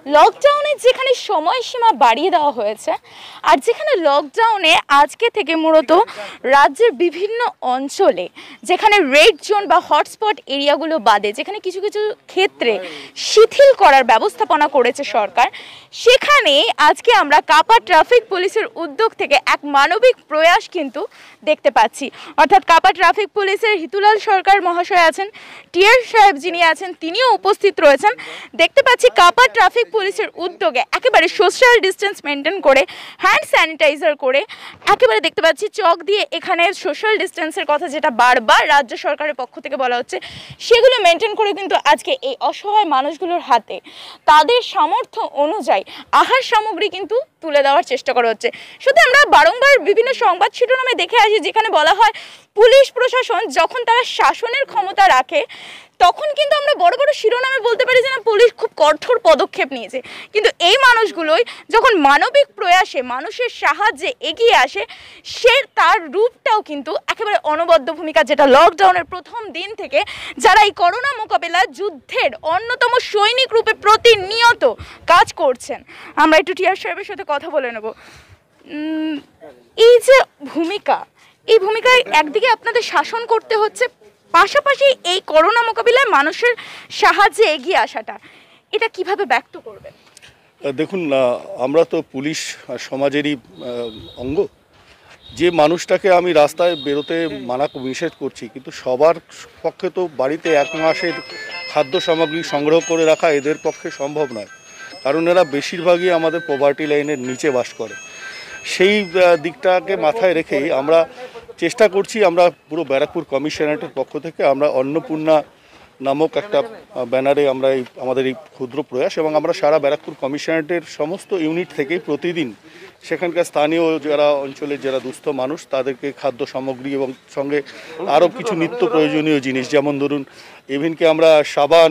লকডাউনে যেখানে সময়সীমা বাড়িয়ে দেওয়া হয়েছে আর যেখানে লকডাউনে আজকে থেকে মূলত রাজ্যের বিভিন্ন অঞ্চলে যেখানে রেড জোন বা হটস্পট এরিয়াগুলো বাদে যেখানে কিছু কিছু ক্ষেত্রে শিথিল করার ব্যবস্থাপনা করেছে সরকার, সেখানে আজকে আমরা কাপা ট্রাফিক পুলিশের উদ্যোগ থেকে এক মানবিক প্রয়াস কিন্তু দেখতে পাচ্ছি। অর্থাৎ কাপা ট্রাফিক পুলিশের হিতুলাল সরকার মহাশয় আছেন, টিআর সাহেব যিনি আছেন তিনিও উপস্থিত রয়েছেন। দেখতে পাচ্ছি কাপা ট্রাফিক পুলিশের উদ্যোগে একেবারে সোশ্যাল ডিস্টেন্স মেনটেন করে, হ্যান্ড স্যানিটাইজার করে, একেবারে দেখতে পাচ্ছি চক দিয়ে এখানে সোশ্যাল ডিস্টেন্সের কথা যেটা বারবার রাজ্য সরকারের পক্ষ থেকে বলা হচ্ছে সেগুলো মেনটেন করে কিন্তু আজকে এই অসহায় মানুষগুলোর হাতে তাদের সামর্থ্য অনুযায়ী আহার সামগ্রী কিন্তু তুলে দেওয়ার চেষ্টা করা হচ্ছে। শুধু আমরা বারংবার বিভিন্ন সংবাদ শিরোনামে দেখে আসি যেখানে বলা হয় পুলিশ প্রশাসন যখন তারা শাসনের ক্ষমতা রাখে তখন কিন্তু আমরা বড় বড় শিরোনামে বলতে পারি যে না পুলিশ খুব কঠোর পদক্ষেপ নিয়েছে, কিন্তু এই মানুষগুলোই যখন মানবিক প্রয়াসে মানুষের সাহায্যে এগিয়ে আসে সে তার রূপটাও কিন্তু একেবারে অনবদ্য ভূমিকা, যেটা লকডাউনের প্রথম দিন থেকে যারা এই করোনা মোকাবেলা যুদ্ধের অন্যতম সৈনিক রূপে প্রতিনিয়ত কাজ করছেন। আমরা একটু টিআর সাহেবের সাথে কথা বলে নেব। এই যে ভূমিকা, এই ভূমিকায় একদিকে আপনাদের শাসন করতে হচ্ছে, পাশাপাশি এই করোনা মোকাবিলায় মানুষের সাহায্যে এগিয়ে আসাটা, এটা কিভাবে ব্যক্ত করবেন? দেখুন, আমরা তো পুলিশ সমাজেরই অঙ্গ। যে মানুষটাকে আমি রাস্তায় বেরোতে মানা নিষেধ করছি, কিন্তু সবার পক্ষে তো বাড়িতে 1 মাসের খাদ্য সামগ্রী সংগ্রহ করে রাখা এদের পক্ষে সম্ভব নয়, কারণ এরা বেশিরভাগই আমাদের পভার্টি লাইনের নিচে বাস করে। সেই দিকটাকে মাথায় রেখেই আমরা চেষ্টা করছি, আমরা পুরো ব্যারাকপুর কমিশনারেটের পক্ষ থেকে আমরা অন্নপূর্ণা নামক একটা ব্যানারে আমরা আমাদের এই ক্ষুদ্র প্রয়াস, এবং আমরা সারা ব্যারাকপুর কমিশনারেটের সমস্ত ইউনিট থেকেই প্রতিদিন সেখানকার স্থানীয় যারা অঞ্চলের যারা দুস্থ মানুষ তাদেরকে খাদ্য সামগ্রী এবং সঙ্গে আরও কিছু নিত্য প্রয়োজনীয় জিনিস, যেমন ধরুন ইভিনকে আমরা সাবান,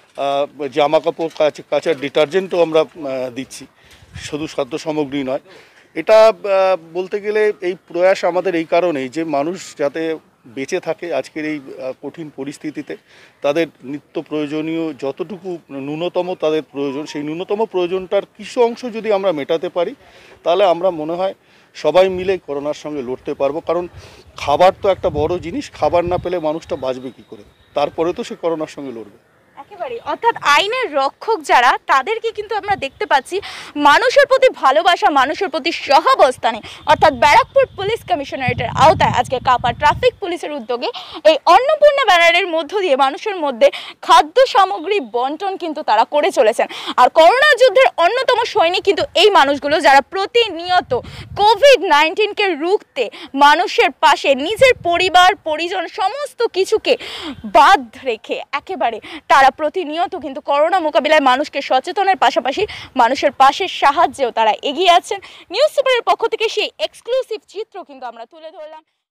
জামা কাপড় কাচার ডিটারজেন্টও আমরা দিচ্ছি, শুধু খাদ্য সামগ্রী নয়। এটা বলতে গেলে এই প্রয়াস আমাদের এই কারণেই যে মানুষ যাতে বেঁচে থাকে আজকের এই কঠিন পরিস্থিতিতে, তাদের নিত্য প্রয়োজনীয় যতটুকু ন্যূনতম তাদের প্রয়োজন, সেই ন্যূনতম প্রয়োজনটার কিছু অংশ যদি আমরা মেটাতে পারি তাহলে আমরা মনে হয় সবাই মিলে করোনার সঙ্গে লড়তে পারবো। কারণ খাবার তো একটা বড় জিনিস, খাবার না পেলে মানুষটা বাঁচবে কী করে, তারপরে তো সে করোনার সঙ্গে লড়বে। একেবারে, অর্থাৎ আইনের রক্ষক যারা তাদেরকে কিন্তু আমরা দেখতে পাচ্ছি মানুষের প্রতি ভালোবাসা, মানুষের প্রতি সহাবস্থানে, অর্থাৎ ব্যারাকপুর পুলিশ কমিশনারেটের আওতায় আজকে কাপা ট্রাফিক পুলিশের উদ্যোগে এই অন্নপূর্ণা ব্যানারের মধ্য দিয়ে মানুষের মধ্যে খাদ্য সামগ্রী বন্টন কিন্তু তারা করে চলেছেন। আর করোনা যুদ্ধের অন্যতম সৈনিক কিন্তু এই মানুষগুলো যারা প্রতিনিয়ত কোভিড-19কে রুখতে মানুষের পাশে নিজের পরিবার পরিজন সমস্ত কিছুকে বাদ রেখে একেবারে তারা প্রতিনিয়ত কিন্তু করোনা মোকাবিলায় মানুষকে সচেতনের পাশাপাশি মানুষের পাশের সাহায্যেও তারা এগিয়ে আছেন। নিউজ সুপারের পক্ষ থেকে সেই এক্সক্লুসিভ চিত্র কিন্তু আমরা তুলে ধরলাম।